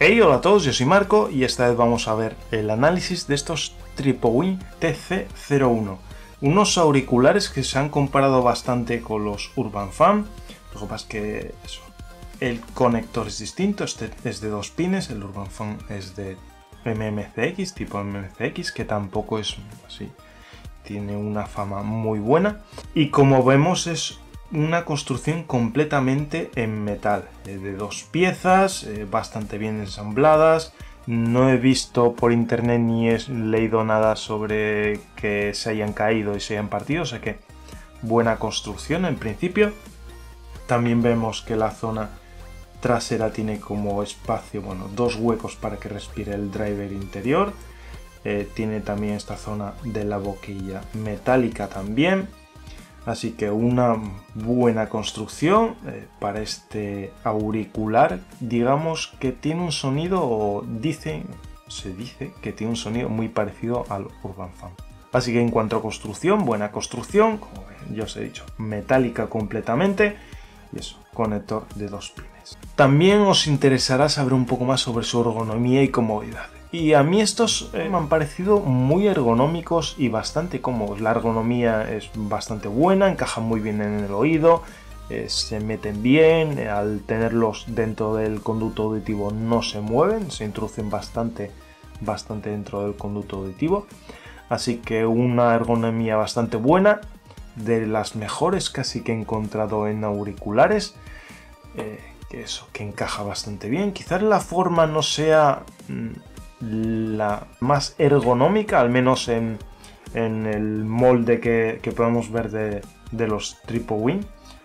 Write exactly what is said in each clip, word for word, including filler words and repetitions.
Hey, hola a todos, yo soy Marco y esta vez vamos a ver el análisis de estos TripoWin T C cero uno, unos auriculares que se han comparado bastante con los Urban Fan. Lo que pasa es que eso, el conector es distinto, este es de dos pines, el Urban Fan es de M M C X, tipo M M C X, que tampoco es así, tiene una fama muy buena, y como vemos es una construcción completamente en metal, eh, de dos piezas, eh, bastante bien ensambladas. No he visto por internet ni he leído nada sobre que se hayan caído y se hayan partido, o sea que buena construcción en principio. También vemos que la zona trasera tiene como espacio, bueno, dos huecos para que respire el driver interior. Eh, tiene también esta zona de la boquilla metálica también. Así que una buena construcción eh, para este auricular. Digamos que tiene un sonido, o dicen, se dice que tiene un sonido muy parecido al Urban Fan. Así que en cuanto a construcción, buena construcción, como ya os he dicho, metálica completamente. Y eso, conector de dos pines. También os interesará saber un poco más sobre su ergonomía y comodidad. Y a mí estos eh, me han parecido muy ergonómicos y bastante cómodos. La ergonomía es bastante buena, encajan muy bien en el oído, eh, se meten bien, eh, al tenerlos dentro del conducto auditivo no se mueven, se introducen bastante, bastante dentro del conducto auditivo. Así que una ergonomía bastante buena, de las mejores casi que he encontrado en auriculares. Eh, que eso, que encaja bastante bien. Quizás la forma no sea mmm, la más ergonómica, al menos en, en el molde que, que podemos ver de, de los TripoWin,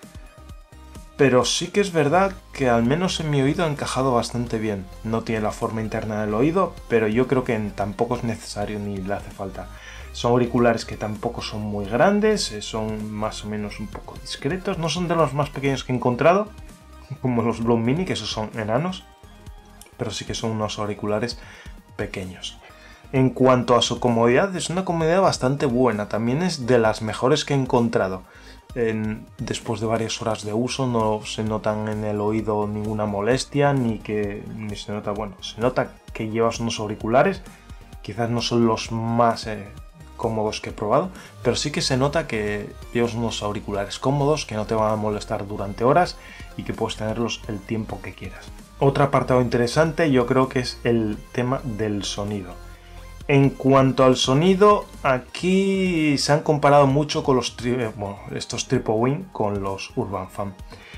pero sí que es verdad que al menos en mi oído ha encajado bastante bien. No tiene la forma interna del oído, pero yo creo que tampoco es necesario ni le hace falta. Son auriculares que tampoco son muy grandes, son más o menos un poco discretos, no son de los más pequeños que he encontrado, como los Blue Mini, que esos son enanos, pero sí que son unos auriculares pequeños. En cuanto a su comodidad, es una comodidad bastante buena, también es de las mejores que he encontrado. En, después de varias horas de uso no se notan en el oído ninguna molestia, ni que ni se nota, bueno, se nota que llevas unos auriculares, quizás no son los más eh, cómodos que he probado, pero sí que se nota que llevas unos auriculares cómodos, que no te van a molestar durante horas y que puedes tenerlos el tiempo que quieras. Otro apartado interesante yo creo que es el tema del sonido. En cuanto al sonido, aquí se han comparado mucho con los tri bueno, estos TripoWin con los Urban Fan.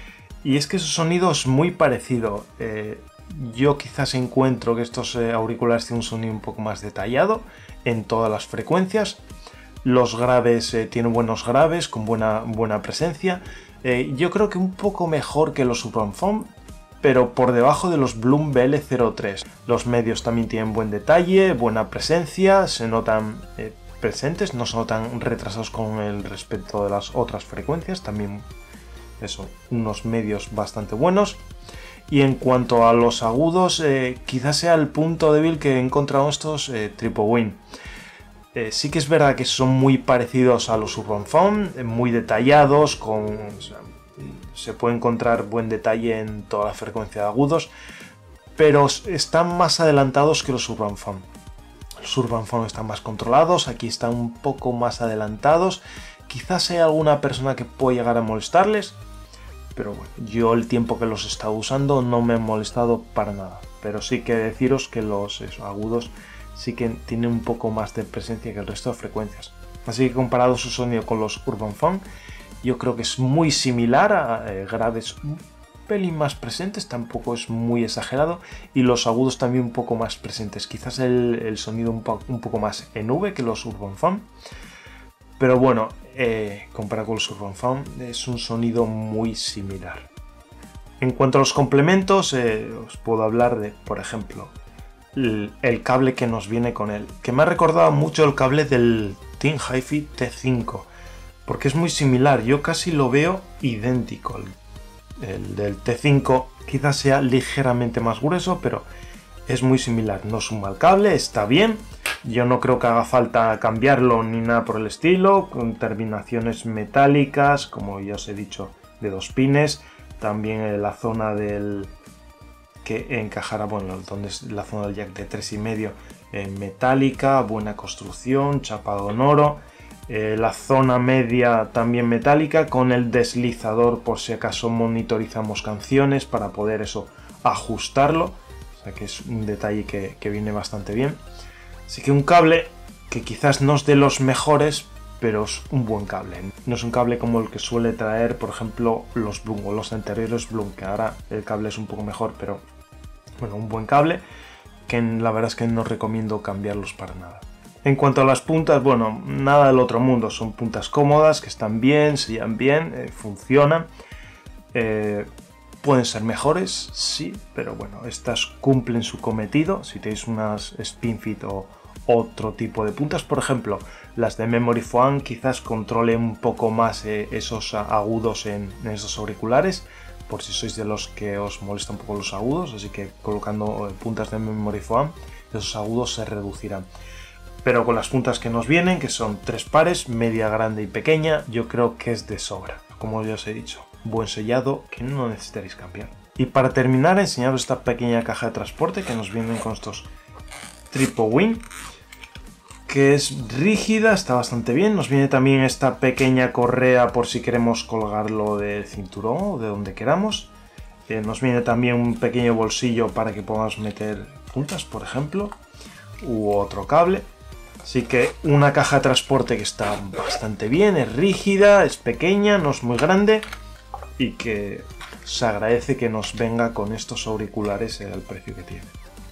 Y es que su sonido es muy parecido. Eh, yo quizás encuentro que estos eh, auriculares tienen un sonido un poco más detallado en todas las frecuencias. Los graves eh, tienen buenos graves con buena, buena presencia. Eh, yo creo que un poco mejor que los Urban Fan, pero por debajo de los Bloom B L cero tres. Los medios también tienen buen detalle, buena presencia, se notan eh, presentes, no se notan retrasados con el respecto de las otras frecuencias, también eso, unos medios bastante buenos. Y en cuanto a los agudos, eh, quizás sea el punto débil que he encontrado en estos eh, TripoWin. Eh, sí que es verdad que son muy parecidos a los Urban Fan, eh, muy detallados, con... O sea, se puede encontrar buen detalle en toda la frecuencia de agudos, pero están más adelantados que los Urban Fan. Los Urban Fan están más controlados, aquí están un poco más adelantados. Quizás hay alguna persona que puede llegar a molestarles, pero bueno, yo el tiempo que los he estado usando no me han molestado para nada. Pero sí que deciros que los eso, agudos sí que tienen un poco más de presencia que el resto de frecuencias. Así que comparado su sonido con los Urban Fan, yo creo que es muy similar, a eh, graves un pelín más presentes, tampoco es muy exagerado, y los agudos también un poco más presentes, quizás el, el sonido un, po un poco más en V que los Urban Fan, pero bueno, eh, comparado con los Urban Fan es un sonido muy similar. En cuanto a los complementos, eh, os puedo hablar de, por ejemplo, el, el cable que nos viene con él, que me ha recordado mucho el cable del Team Hi-Fi T cinco, porque es muy similar, yo casi lo veo idéntico. El, el del T cinco quizás sea ligeramente más grueso, pero es muy similar. No es un mal cable, está bien. Yo no creo que haga falta cambiarlo ni nada por el estilo, con terminaciones metálicas, como ya os he dicho, de dos pines. También en la zona del que encajará, bueno, donde es la zona del jack de tres y medio, eh, metálica, buena construcción, chapado en oro. Eh, la zona media también metálica, con el deslizador por si acaso monitorizamos canciones para poder eso ajustarlo. O sea que es un detalle que, que viene bastante bien. Así que un cable que quizás no es de los mejores, pero es un buen cable. No es un cable como el que suele traer, por ejemplo, los Bloom o los anteriores Bloom, que ahora el cable es un poco mejor, pero bueno, un buen cable que la verdad es que no recomiendo cambiarlos para nada. En cuanto a las puntas, bueno, nada del otro mundo, son puntas cómodas, que están bien, se llevan bien, eh, funcionan. Eh, pueden ser mejores, sí, pero bueno, estas cumplen su cometido. Si tenéis unas SpinFit o otro tipo de puntas, por ejemplo, las de Memory Foam quizás controlen un poco más eh, esos agudos en, en esos auriculares, por si sois de los que os molesta un poco los agudos, así que colocando eh, puntas de Memory Foam, esos agudos se reducirán. Pero con las puntas que nos vienen, que son tres pares, media, grande y pequeña, yo creo que es de sobra. Como ya os he dicho, buen sellado que no necesitaréis cambiar. Y para terminar, enseñaros esta pequeña caja de transporte que nos vienen con estos TripoWin, que es rígida, está bastante bien. Nos viene también esta pequeña correa por si queremos colgarlo del cinturón o de donde queramos. Eh, nos viene también un pequeño bolsillo para que podamos meter puntas, por ejemplo, u otro cable. Así que una caja de transporte que está bastante bien, es rígida, es pequeña, no es muy grande y que se agradece que nos venga con estos auriculares al precio que tiene.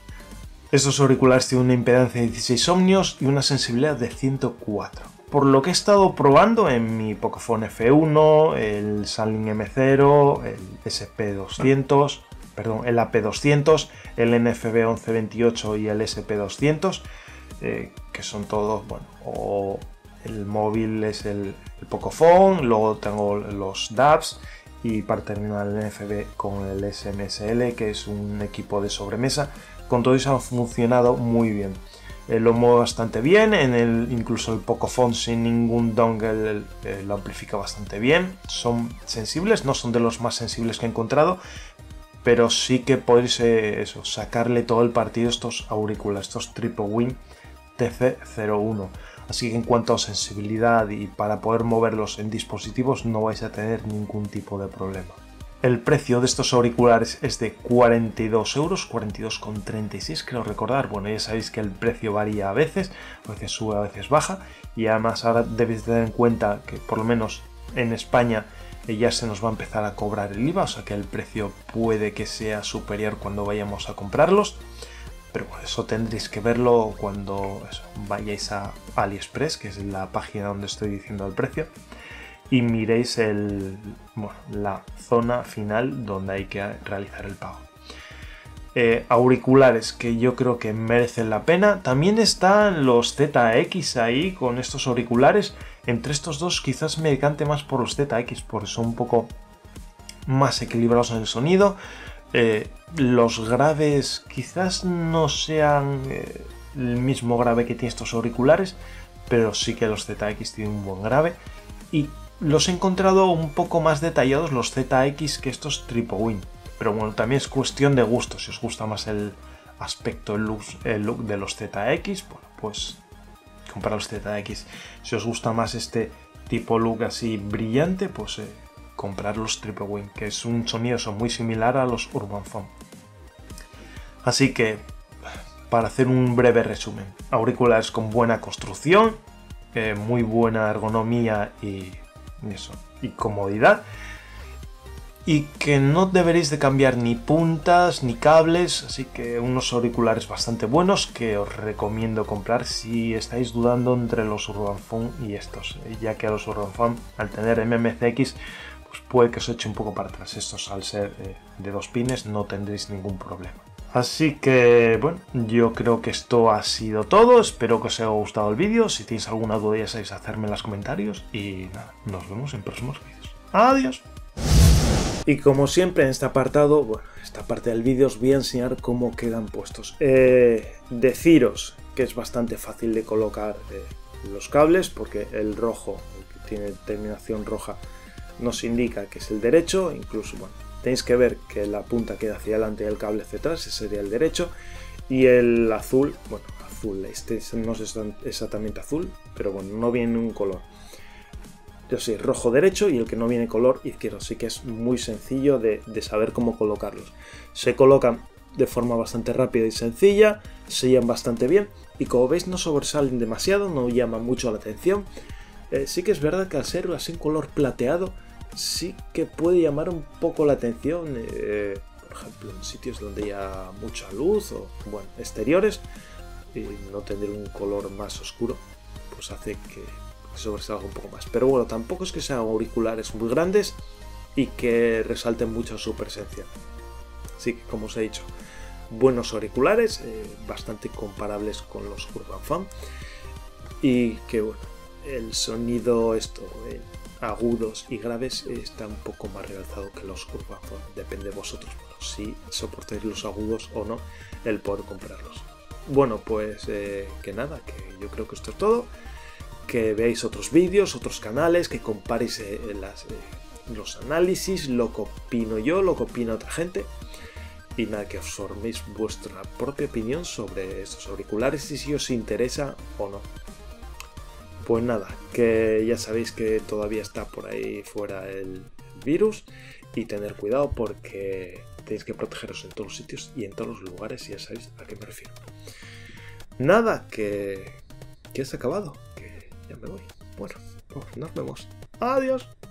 Estos auriculares tienen una impedancia de dieciséis ohmios y una sensibilidad de ciento cuatro. Por lo que he estado probando en mi Pocophone F uno, el Sunlink M cero, el S P doscientos, perdón, el A P doscientos, el N F B once veintiocho y el S P doscientos, eh, que son todos, bueno, o el móvil es el, el Pocophone, luego tengo los D A Bs y para terminar el N F B con el S M S L, que es un equipo de sobremesa. Con todo eso han funcionado muy bien. Eh, lo muevo bastante bien, en el, incluso el Pocophone sin ningún dongle eh, lo amplifica bastante bien. Son sensibles, no son de los más sensibles que he encontrado, pero sí que podéis eh, eso, sacarle todo el partido a estos auriculares, estos TripoWin T C cero uno. Así que en cuanto a sensibilidad y para poder moverlos en dispositivos no vais a tener ningún tipo de problema. El precio de estos auriculares es de cuarenta y dos euros, cuarenta y dos con treinta y seis creo recordar. Bueno, ya sabéis que el precio varía a veces, a veces sube, a veces baja. Y además ahora debéis tener en cuenta que por lo menos en España ya se nos va a empezar a cobrar el I V A, o sea que el precio puede que sea superior cuando vayamos a comprarlos. Pero bueno, eso tendréis que verlo cuando eso, vayáis a AliExpress, que es la página donde estoy diciendo el precio, y miréis el, bueno, la zona final donde hay que realizar el pago. Eh, auriculares que yo creo que merecen la pena. También están los Z X ahí con estos auriculares. Entre estos dos quizás me decante más por los Z X porque son un poco más equilibrados en el sonido. Eh, los graves quizás no sean eh, el mismo grave que tienen estos auriculares, pero sí que los Z X tienen un buen grave. Y los he encontrado un poco más detallados los Z X que estos TripoWin. Pero bueno, también es cuestión de gusto. Si os gusta más el aspecto, el look, el look de los Z X, bueno, pues comprar los Z X. Si os gusta más este tipo look así brillante, pues eh, comprar los TripoWin, que es un sonido son muy similar a los Urban Foam. Así que, para hacer un breve resumen, auriculares con buena construcción, eh, muy buena ergonomía y eso, y comodidad. Y que no deberéis de cambiar ni puntas ni cables, así que unos auriculares bastante buenos que os recomiendo comprar si estáis dudando entre los Urban Foam y estos, ya que a los Urban Foam al tener M M C X pues puede que os eche un poco para atrás. Estos al ser eh, de dos pines no tendréis ningún problema. Así que bueno, yo creo que esto ha sido todo, espero que os haya gustado el vídeo, si tenéis alguna duda ya sabéis hacerme en los comentarios y nada, nos vemos en próximos vídeos. ¡Adiós! Y como siempre en este apartado, bueno, esta parte del vídeo os voy a enseñar cómo quedan puestos. Eh, deciros que es bastante fácil de colocar eh, los cables porque el rojo, el que tiene terminación roja, nos indica que es el derecho, incluso bueno, tenéis que ver que la punta queda hacia adelante y el cable hacia atrás, ese sería el derecho, y el azul, bueno, azul, este no es exactamente azul, pero bueno, no viene un color. Yo sé, rojo derecho y el que no viene color izquierdo, así que es muy sencillo de, de saber cómo colocarlos. Se colocan de forma bastante rápida y sencilla, se sellan bastante bien y como veis no sobresalen demasiado, no llaman mucho la atención. Eh, sí que es verdad que al ser así un color plateado, sí que puede llamar un poco la atención, eh, por ejemplo en sitios donde haya mucha luz o bueno, exteriores, y no tener un color más oscuro, pues hace que sobresalga un poco más. Pero bueno, tampoco es que sean auriculares muy grandes y que resalten mucho su presencia. Así que como os he dicho, buenos auriculares, eh, bastante comparables con los Urban Fan, y que bueno, el sonido esto eh, agudos y graves eh, está un poco más realzado que los Urban Fan. Depende de vosotros, bueno, si soportáis los agudos o no, el poder comprarlos. Bueno, pues eh, que nada, que yo creo que esto es todo. Que veáis otros vídeos, otros canales, que comparéis eh, las, eh, los análisis, lo que opino yo, lo que opina otra gente. Y nada, que os forméis vuestra propia opinión sobre estos auriculares y si os interesa o no. Pues nada, que ya sabéis que todavía está por ahí fuera el virus y tener cuidado porque tenéis que protegeros en todos los sitios y en todos los lugares, y ya sabéis a qué me refiero. Nada, que, que es acabado, que ya me voy. Bueno, pues nos vemos. Adiós.